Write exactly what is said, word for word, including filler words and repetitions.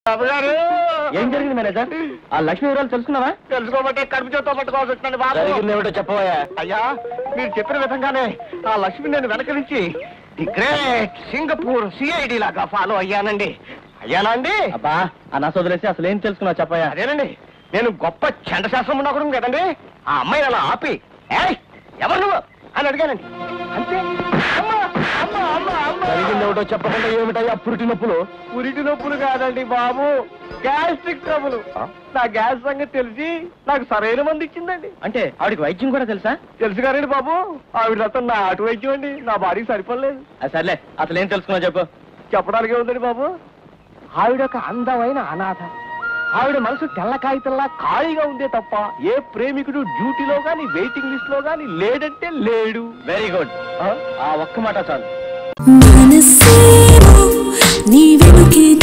ఏం జరిగింది మేనేజర్? ఆ లక్ష్మి వివరాలు తెలుసుకున్నావా? తెలుసుకోబట్టే కడుపు చేతో పట్టుకోవాల్సి వచ్చిందండి బాబు. ఏమిటో చెప్పబోయా. అయ్యా మీరు చెప్పిన విధంగానే ఆ లక్ష్మి నేను వెనక నుంచి ది గ్రేట్ సింగపూర్ సిఐడి లాగా ఫాలో అయ్యానండి. అయ్యానా అండి? అబ్బా ఆ నా వదిలేసి అసలు ఏం తెలుసుకున్నావు చెప్పయ్యా. అదేనండి, నేను గొప్ప చండశాస్త్రం ఉన్నప్పుడు కదండి. ఆ అమ్మాయిని అలా ఆపి ఏయ్ ఎవరు నువ్వు అని అడిగానండి. అంతే. జరిగింది ఏమిటో చెప్పకుండా ఏమిటయ్యా పురిటి నొప్పులు? పురిటి నొప్పులు కాదండి బాబు, గ్యాస్ట్రిక్ ట్రబుల్. నా గ్యాస్ సంగతి తెలిసి నాకు సరైన మంది ఇచ్చిందండి. అంటే ఆవిడకి వైద్యం కూడా తెలుసా? తెలుసు కానండి బాబు, ఆవిడ రతం నా అటు వైద్యం అండి. నా బాడీకి సరిపోలేదు. సర్లే అసలు ఏం తెలుసుకున్నావు చెప్పు. చెప్పడానికి ఏముందండి బాబు, ఆవిడ ఒక అందమైన అనాథ. ఆవిడ మనసు తెల్ల కాగితంలా ఖాళీగా ఉందే తప్ప ఏ ప్రేమికుడు డ్యూటీలో గాని వెయిటింగ్ లిస్ట్ లో గాని లేడంటే లేడు. Very good. ఆ ఒక్క మాట చాలు. మనసేమో నీ వెనుకే